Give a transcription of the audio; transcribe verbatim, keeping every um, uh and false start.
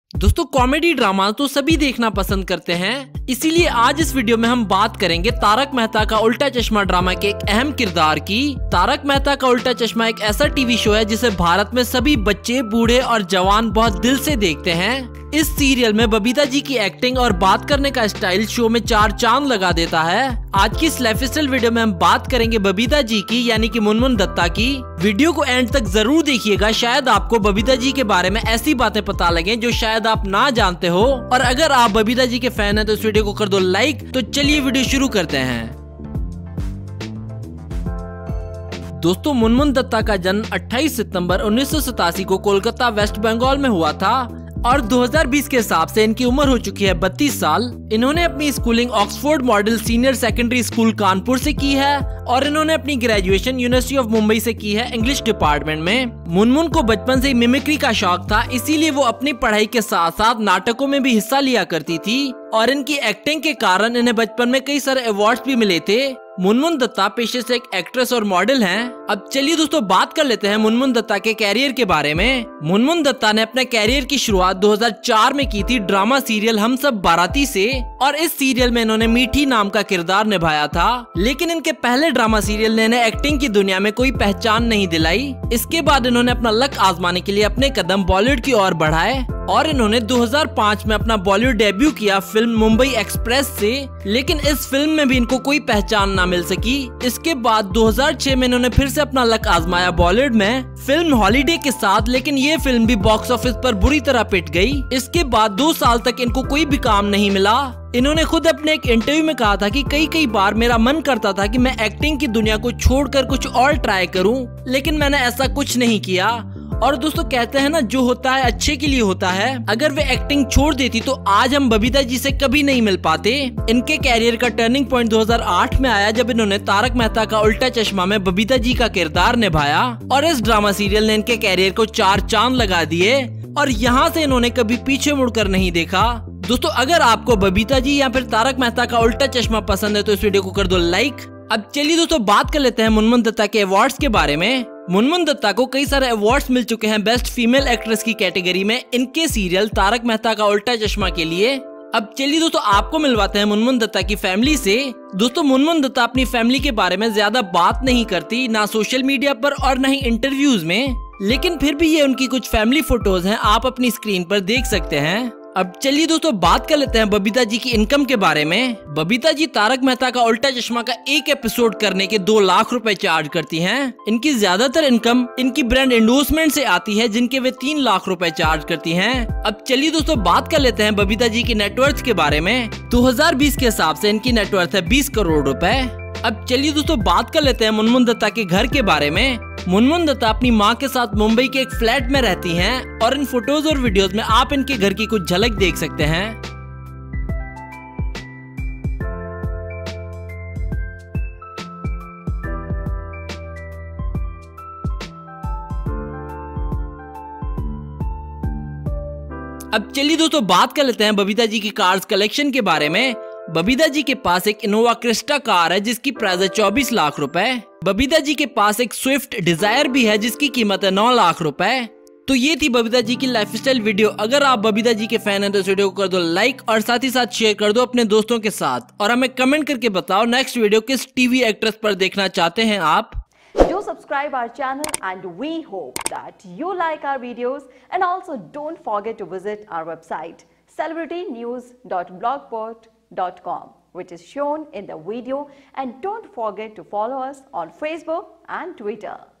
दोस्तों comedy drama तो सभी देखना पसंद करते हैं, इसीलिए आज इस वीडियो में हम बात करेंगे तारक मेहता का उल्टा चश्मा ड्रामा के एक अहम किरदार की। तारक मेहता का उल्टा चश्मा एक ऐसा टीवी शो है जिसे भारत में सभी बच्चे, बूढ़े और जवान बहुत दिल से देखते हैं। इस सीरियल में बबीता जी की एक्टिंग और बात करने का स्टाइल शो में चार चांद लगा देता है। आज की इस लाइफस्टाइल वीडियो में हम बात करेंगे बबीता जी की यानी कि मुनमुन दत्ता की। वीडियो को एंड तक जरूर देखिएगा, शायद आपको बबीता जी के बारे में ऐसी बातें पता लगे जो शायद आप ना जानते हो। और अगर आप बबीता जी के फैन हैं तो इस वीडियो को कर दो लाइक। तो चलिए वीडियो शुरू करते हैं। दोस्तों मुनमुन दत्ता का जन्म अट्ठाईस सितंबर उन्नीस सौ सतासी को कोलकाता वेस्ट बंगाल में हुआ था और दो हज़ार बीस के हिसाब से इनकी उम्र हो चुकी है बत्तीस साल। इन्होंने अपनी schooling Oxford Model Senior Secondary School Kanpur से की है और इन्होंने अपनी ग्रेजुएशन यूनिवर्सिटी ऑफ मुंबई से की है इंग्लिश डिपार्टमेंट में। मुनमुन को बचपन से ही मिमिक्री का शौक था, इसीलिए वो अपनी पढ़ाई के साथ साथ नाटकों में भी हिस्सा लिया करती थी और इनकी एक्टिंग के कारण इन्हें बचपन में कई सारे अवार्ड्स भी मिले थे। मुनमुन दत्ता पेशे से एक एक्ट्रेस और मॉडल हैं। अब चलिए दोस्तों बात कर लेते हैं मुनमुन दत्ता के कैरियर के बारे में। मुनमुन दत्ता ने अपने कैरियर की शुरुआत दो हज़ार चार में की थी ड्रामा सीरियल हम सब बाराती से और इस सीरियल में इन्होंने मीठी नाम का किरदार निभाया था। लेकिन इनके पहले ड्रामा सीरियल ने इन्हें एक्टिंग की दुनिया में कोई पहचान नहीं दिलाई। इसके बाद इन्होंने अपना लक आजमाने के लिए अपने कदम बॉलीवुड की ओर बढ़ाए और इन्होंने दो हज़ार पाँच में अपना बॉलीवुड डेब्यू किया फिल्म मुंबई एक्सप्रेस से। लेकिन इस फिल्म में भी इनको कोई पहचान ना मिल सकी। इसके बाद दो हज़ार छह में इन्होंने फिर से अपना लक आजमाया बॉलीवुड में फिल्म हॉलीडे के साथ, लेकिन ये फिल्म भी बॉक्स ऑफिस पर बुरी तरह पिट गई। इसके बाद दो साल तक इनको कोई भी काम नहीं मिला। इन्होंने खुद अपने एक इंटरव्यू में कहा था कि कई कई बार मेरा मन करता था कि मैं एक्टिंग की दुनिया को छोड़कर कुछ और ट्राई करूं, लेकिन मैंने ऐसा कुछ नहीं किया। और दोस्तों कहते हैं ना, जो होता है अच्छे के लिए होता है। अगर वे एक्टिंग छोड़ देती तो आज हम बबीता जी से कभी नहीं मिल पाते। इनके कैरियर का टर्निंग पॉइंट दो हज़ार आठ में आया जब इन्होंने तारक मेहता का उल्टा चश्मा में बबीता जी का किरदार निभाया और इस ड्रामा सीरियल ने इनके कैरियर को चार चांद लगा दिए और यहाँ से इन्होंने कभी पीछे मुड़कर नहीं देखा। दोस्तों अगर आपको बबीता जी या फिर तारक मेहता का उल्टा चश्मा पसंद है तो इस वीडियो को कर दो लाइक। अब चलिए दोस्तों बात कर लेते हैं मुनमुन दत्ता के अवार्ड्स के बारे में। मुनमुन दत्ता को कई सारे अवार्ड्स मिल चुके हैं बेस्ट फीमेल एक्ट्रेस की कैटेगरी में इनके सीरियल तारक मेहता का उल्टा चश्मा के लिए। अब चलिए दोस्तों आपको मिलवाते हैं मुनमुन दत्ता की फैमिली से। दोस्तों मुनमुन दत्ता अपनी फैमिली के बारे में ज्यादा बात नहीं करती, ना सोशल मीडिया पर और न ही इंटरव्यूज में, लेकिन फिर भी ये उनकी कुछ फैमिली फोटोज हैं, आप अपनी स्क्रीन पर देख सकते हैं। अब चलिए दोस्तों बात कर लेते हैं बबीता जी की इनकम के बारे में। बबीता जी तारक मेहता का उल्टा चश्मा का एक एपिसोड करने के दो लाख रुपए चार्ज करती हैं। इनकी ज्यादातर इनकम इनकी ब्रांड एंडोर्समेंट से आती है जिनके वे तीन लाख रुपए चार्ज करती हैं। अब चलिए दोस्तों बात कर लेते हैं बबीता जी की नेटवर्थ के बारे में। दो हज़ार बीस के हिसाब से इनकी नेटवर्थ है बीस करोड़ रुपए। अब चलिए दोस्तों बात कर लेते हैं मुनमुन दत्ता के घर के बारे में। मुनमुन दत्ता अपनी मां के साथ मुंबई के एक फ्लैट में रहती हैं और इन फोटोज और वीडियोस में आप इनके घर की कुछ झलक देख सकते हैं। अब चलिए दोस्तों बात कर लेते हैं बबीता जी की कार्स कलेक्शन के बारे में। बबीता जी के पास एक इनोवा क्रिस्टा कार है जिसकी प्राइस है चौबीस लाख रुपए। बबीता जी के पास एक स्विफ्ट डिजायर भी है जिसकी कीमत है नौ लाख रुपए। तो ये थी बबीता जी की लाइफस्टाइल वीडियो। अगर आप बबीता जी के फैन हैं तो इस वीडियो को कर दो लाइक और साथ ही साथ शेयर कर दो अपने दोस्तों के साथ और हमें कमेंट करके बताओ नेक्स्ट वीडियो किस टीवी एक्ट्रेस पर देखना चाहते हैं आप। Do subscribe our channel and we hope that you like our videos, and also don't forget to visit our website celebrity news dot blogspot dot com, which is shown in the video, and don't forget to follow us on Facebook and Twitter.